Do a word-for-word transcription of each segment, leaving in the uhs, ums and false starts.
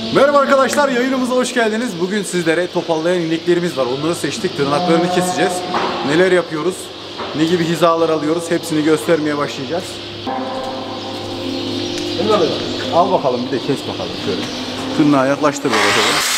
Merhaba arkadaşlar, yayınımıza hoş geldiniz. Bugün sizlere topallayan ineklerimiz var. Onları seçtik, tırnaklarını keseceğiz. Neler yapıyoruz, ne gibi hizalar alıyoruz, hepsini göstermeye başlayacağız. Al bakalım, bir de kes bakalım şöyle. Tırnağı yaklaştır böyle.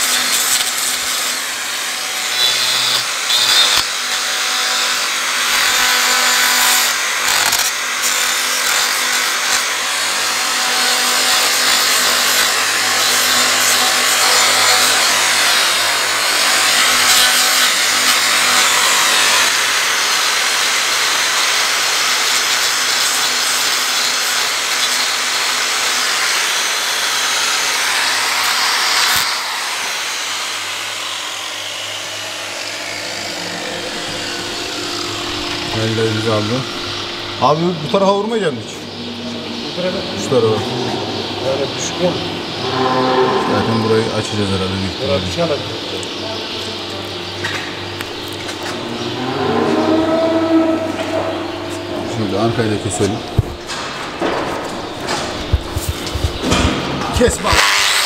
Ellerimizi aldı. Abi bu tarafa vurmayacaksın hiç. Bu tarafa? Şu tarafa. Evet, düşük mu? Zaten burayı açacağız herhalde. Burayı dışarı. Şimdi arkayı da keselim. Kes bak.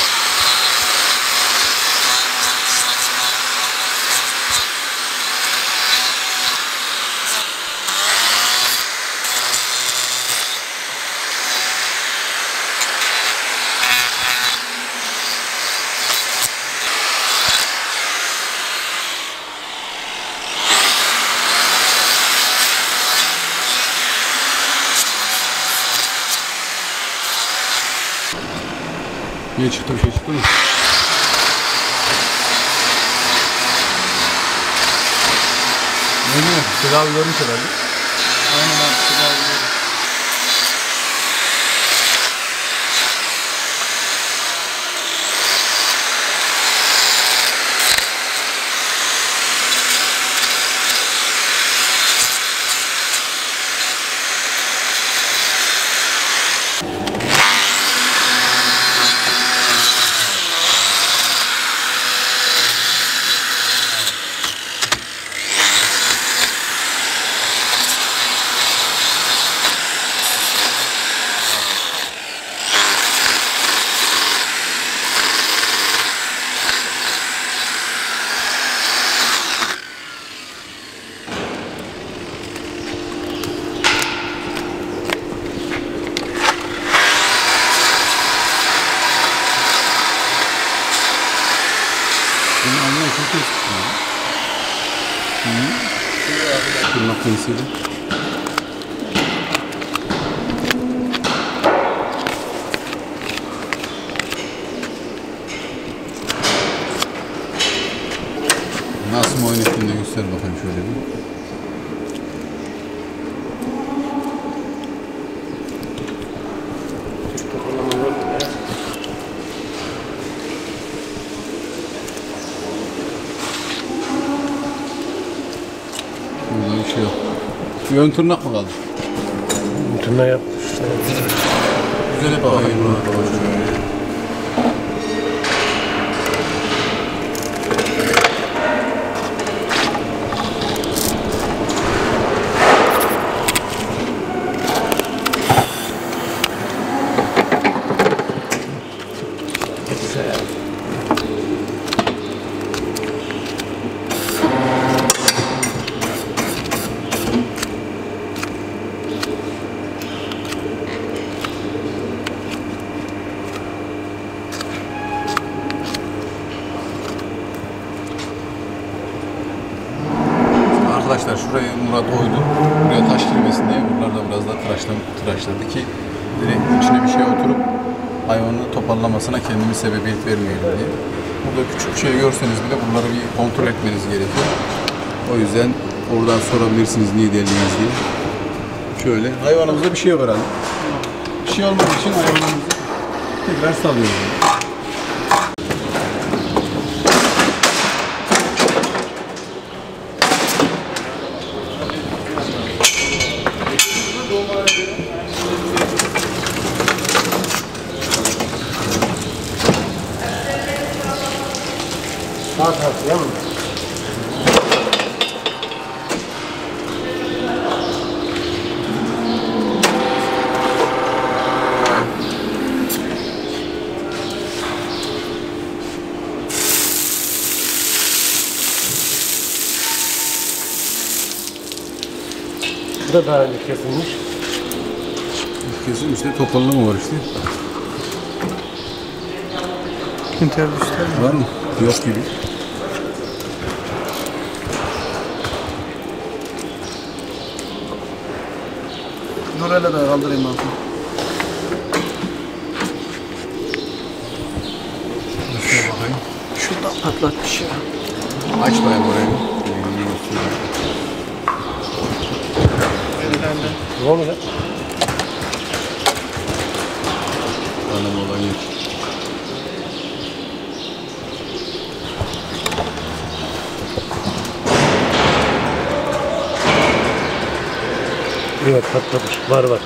Niye çıktı, bir şey çıktı mı? Ne mi? Tedavi görmüş herhalde. Aynen abi, tedavi görmüş. Bunu anlayın, çok kestik ya. Hı? Tırnak pensiyle. Nasıl muayene ettiğini de göster bakayım şöyle bir. Burada bir şey yok. Bir ön tırnak mı kaldı? Tırnağı yap. Güzel hep bakayım. Arkadaşlar şurayı Murat oydu. Buraya taş girmesin diye buralar da biraz daha tıraşladı, tıraşladı ki direkt içine bir şey oturup hayvanın toparlamasına kendimiz sebebiyet vermeyelim diye. Burada küçük bir şey görseniz bile bunları bir kontrol etmeniz gerekiyor. O yüzden oradan sorabilirsiniz niye deldiğiniz diye. Şöyle hayvanımızda bir şey yok herhalde. Bir şey olmadığı için hayvanımızı tekrar salıyoruz. Sağ tarafı ya mı? Bu da daha önce kesilmiş. Kesin işte toparlama var işte. İntervüsler Var mı? Yok gibi. Dur hele de kaldırayım altını. Şöyle bakayım. Şuradan patlatmış ya. Aç bayım orayı. Ne oluyor? Anam olan yok. Evet patlamış. Var var.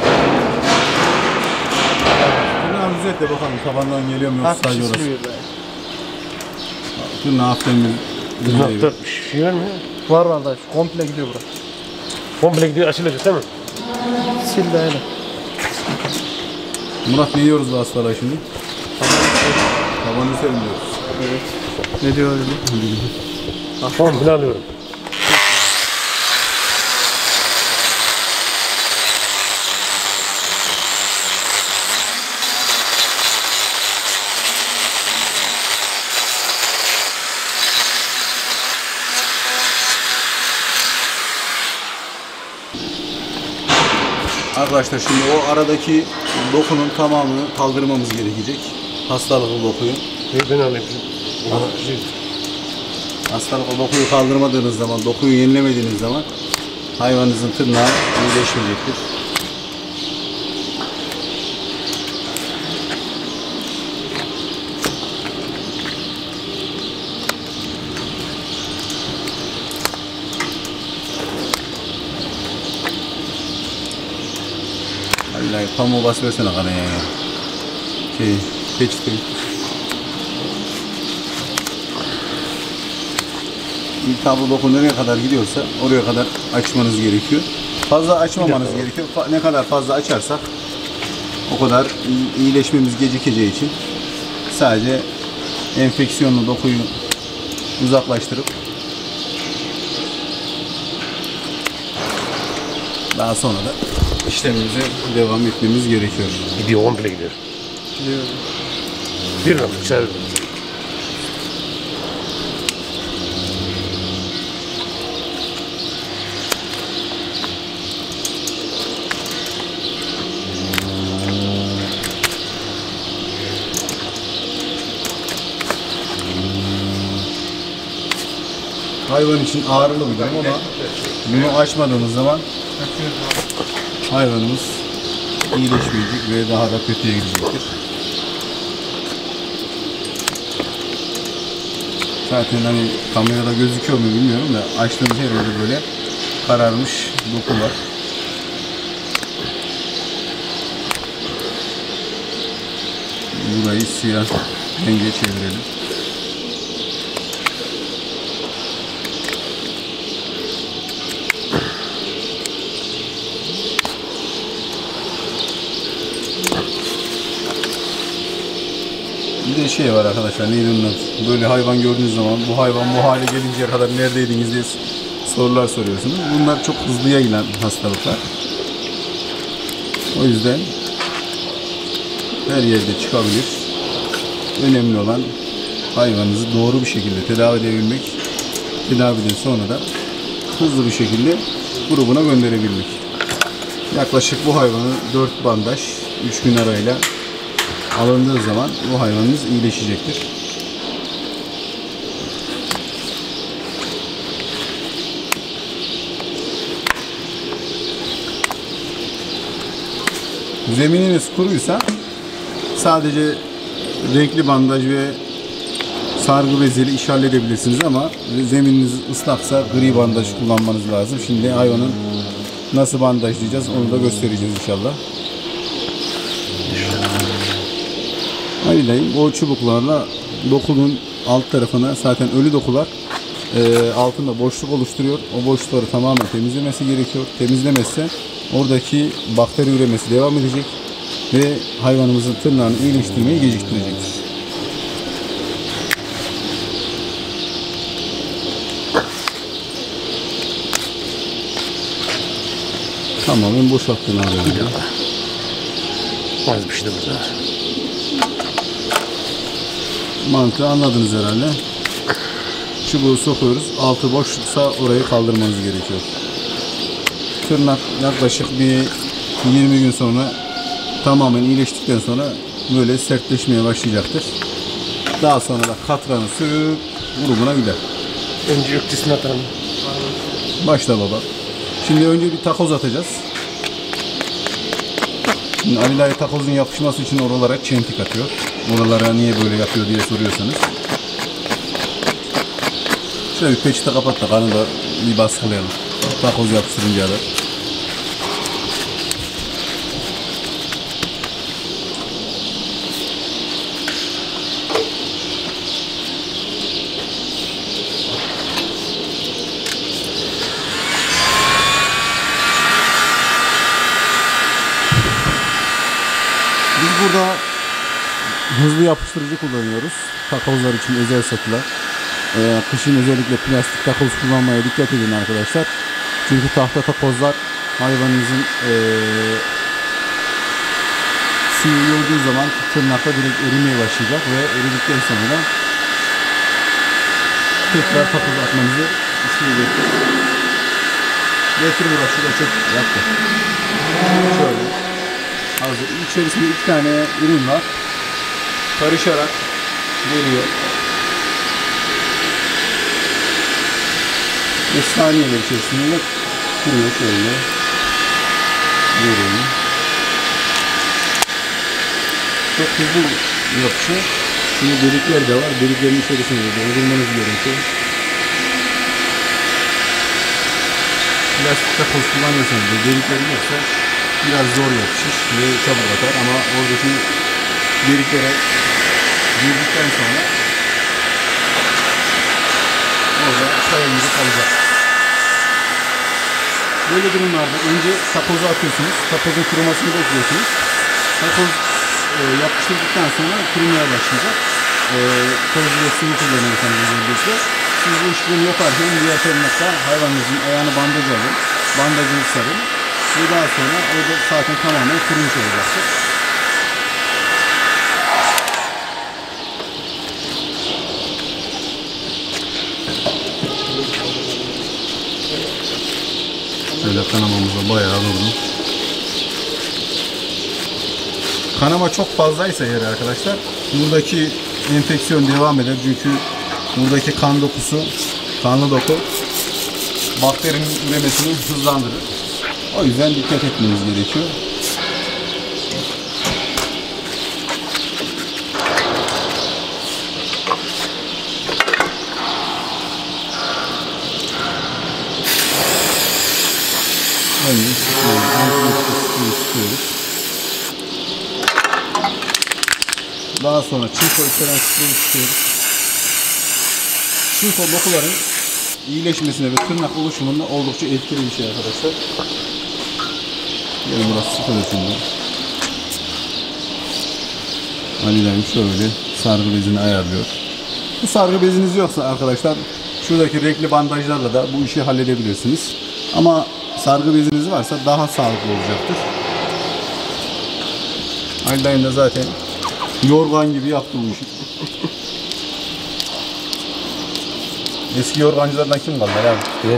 Tırnağı düzelt de bakalım tabandan geliyor mu yoksa sadece orası. Siliyor be. Tırnağı hafiften bir düzelt. Patlatmış. Şey var mı ya? Var var da komple gidiyor bura. Komple gidiyor açılacak değil mi? Sil de hele. Murat ne yiyoruz bu hastalığa şimdi? Tabanı serin diyoruz. Evet. Ne diyor öyle? Komple alıyorum. Arkadaşlar şimdi o aradaki dokunun tamamını kaldırmamız gerekecek. Hastalıklı dokuyu. Ben alayım. Hastalıklı dokuyu kaldırmadığınız zaman, dokuyu yenilemediğiniz zaman hayvanınızın tırnağı iyileşmeyecektir. Vallahi pamuğu bas versene kanaya ya. Şey, peçete. İltihabı doku nereye kadar gidiyorsa oraya kadar açmanız gerekiyor. Fazla açmamanız gerekiyor. Fa- Ne kadar fazla açarsak o kadar iyi- iyileşmemiz gecikeceği için sadece enfeksiyonlu dokuyu uzaklaştırıp daha sonra da işlemimize devam etmemiz gerekiyor. Gidiyor komple gidiyor. Gidiyor. Bir dakika içeri. Hayvan için ağrılı bir durum ama bunu açmadığımız zaman hayvanımız iyileşmeyecek ve daha da kötüye gidecektir. Zaten hani kamerada gözüküyor mu bilmiyorum da açtığımız her yerde böyle kararmış doku var. Burayı siyah renge çevirelim. Bir de şey var arkadaşlar, neydi onun adı? Böyle hayvan gördüğünüz zaman bu hayvan bu hale gelinceye kadar neredeydiniz diye sorular soruyorsunuz. Bunlar çok hızlı yayılan hastalıklar. O yüzden her yerde çıkabilir. Önemli olan hayvanınızı doğru bir şekilde tedavi edebilmek. Tedaviden sonra da hızlı bir şekilde grubuna gönderebilmek. Yaklaşık bu hayvanı dört bandaj üç gün arayla alındığı zaman bu hayvanınız iyileşecektir. Zemininiz kuruysa sadece renkli bandaj ve sargı beziyle iş halledebilirsiniz ama zemininiz ıslaksa gri bandaj kullanmanız lazım. Şimdi hayvanın nasıl bandajlayacağız onu da göstereceğiz inşallah. Aynen o çubuklarla dokunun alt tarafına zaten ölü dokular e, altında boşluk oluşturuyor. O boşlukları tamamen temizlemesi gerekiyor. Temizlemezse oradaki bakteri üremesi devam edecek ve hayvanımızın tırnağını iyileştirmeyi geciktirecektir. Tamamen boşalttın abi. Bir dakika. Az bir şey de burada. Mantığı anladınız herhalde. Çubuğu sokuyoruz. Altı boşluksa orayı kaldırmanız gerekiyor. Tırnak yaklaşık bir yirmi gün sonra tamamen iyileştikten sonra böyle sertleşmeye başlayacaktır. Daha sonra da katranı sürüp grubuna gider. Önce ökçesini atalım. Başla baba. Şimdi önce bir takoz atacağız. Şimdi Ali dayı takozun yapışması için oralara çentik atıyor. Oralara niye böyle yapıyor diye soruyorsanız. Şöyle bir peçete kapat da kanı da bir baskılayalım. Takoz yapıştırınca da. Biz burada hızlı yapıştırıcı kullanıyoruz. Takozlar için özel satılan. Ee, kışın özellikle plastik takoz kullanmaya dikkat edin arkadaşlar. Çünkü tahta takozlar hayvanınızın ee, suyu gördüğü zaman tırnakta direkt erimeye başlayacak ve eridikten sonra tekrar takoz atmanızı isteyecektir. Getir burası, şurada çok yaptı. Şöyle. Hazır. İçerisinde iki tane ürün var. Karışarak geliyor. Ve saniyeler içerisinde kuruyor şöyle. Görüyorum. Çok hızlı yapışı. Şimdi delikler de var. Deliklerin içerisinde doldurmanız gerekiyor. Plastik takoz kullanıyorsanız da delikleri yoksa biraz zor yapışır ve çabuk atar ama oradaki deliklere girdikten sonra orada kaya gibi kalacak. Böyle durumlarda önce takozu atıyorsunuz. Takozun kurumasını bekliyorsunuz. Takoz e, yapıştırdıktan sonra kurumaya başlayacak. E, toz ve sıvı kullanıyorsanız özellikle. Siz bu işlemi yaparken diğer tırnakta hayvanınızın ayağını bandaj alın. Bandajını sarın. Ve daha sonra orada zaten tamamen kurumuş olacaktır. Şöyle kanamamıza bayağı vurdum. Kanama çok fazlaysa eğer arkadaşlar, buradaki enfeksiyon devam eder. Çünkü buradaki kan dokusu, kanlı doku bakterinin üremesini hızlandırır. O yüzden dikkat etmeniz gerekiyor. Önce sıkıyoruz. Daha sonra çinko içeren spreyi sıkıyoruz. Çinko dokuların iyileşmesine ve tırnak oluşumunda oldukça etkili bir şey arkadaşlar. Gelin burası sıkılır şimdi. Ali'den şöyle sargı bezini ayarlıyor. Bu sargı beziniz yoksa arkadaşlar şuradaki renkli bandajlarla da bu işi halledebilirsiniz. Ama sargı beziniz varsa daha sağlıklı olacaktır. Ali'den de zaten yorgan gibi yaptı bu işi. Eski yorgancılardan kim kaldı abi? Ben.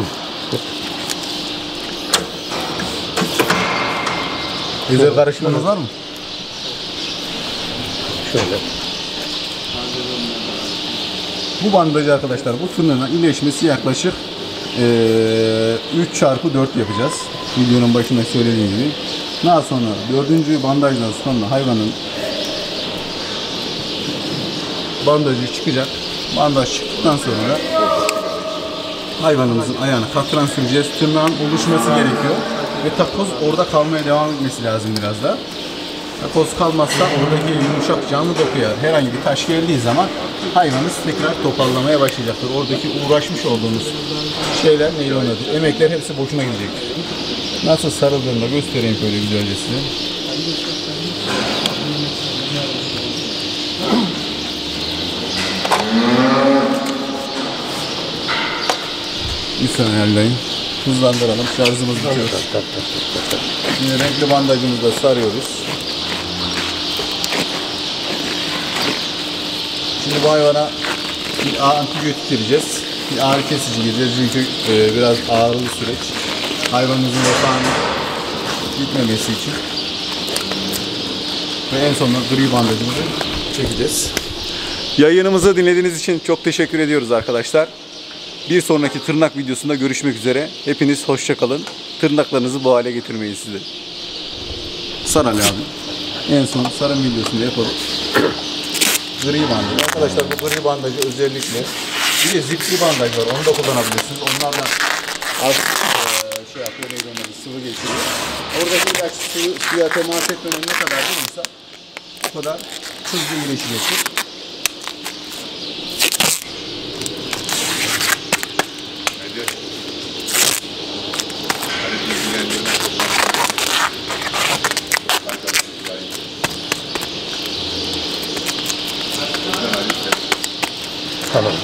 Özel karışımınız var mı? Şöyle. Bu bandajı arkadaşlar, bu tırnağın iyileşmesi yaklaşık üç çarpı dört yapacağız. Videonun başında söylediğim gibi. Daha sonra dördüncü bandajdan sonra hayvanın bandajı çıkacak. Bandaj çıktıktan sonra hayvanımızın ayağına katran süreceğiz. Tırnağın oluşması gerekiyor. Ve takoz orada kalmaya devam etmesi lazım biraz da. Takoz kalmazsa oradaki yumuşak canlı dokuya herhangi bir taş geldiği zaman hayvanınız tekrar toparlamaya başlayacaktır. Oradaki uğraşmış olduğunuz şeyler neyle oynadır? Emekler hepsi boşuna gidecektir. Nasıl sarıldığını da göstereyim böyle güzelce size. Bir saniye ayarlayayım. hızlandıralım. Şarjımız bitiyor. Tak, tak, tak, tak, tak. Şimdi renkli bandajımızı da sarıyoruz. Şimdi bu hayvana bir antibiyotik gireceğiz. Bir ağrı kesici gireceğiz çünkü e, biraz ağrılı süreç. Hayvanımızın refahının gitmemesi için. Ve en sonunda gri bandajımızı çekeceğiz. Yayınımızı dinlediğiniz için çok teşekkür ediyoruz arkadaşlar. Bir sonraki tırnak videosunda görüşmek üzere. Hepiniz hoşça kalın. Tırnaklarınızı bu hale getirmeyin size. Sar Ali abi. En son sarım videosunu yapalım. Gri bandaj. Arkadaşlar bu gri bandajı özellikle bir de zipli bandaj var. Onu da kullanabilirsiniz. Onlar da az e, şey yapıyor. Neydi onları? Sıvı geçiriyor. Oradaki ilaç sıvı, suya temas etmenin ne kadar durursa o kadar hızlı iyileşecektir. Tamamdır.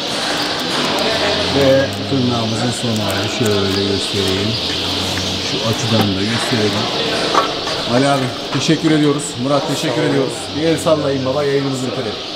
Ve tırnağımızın son hali şöyle göstereyim. Şu açıdan da gösterelim. Ali abi teşekkür ediyoruz. Murat teşekkür ediyoruz. Bir el sallayın baba, yayınımızı bitirelim.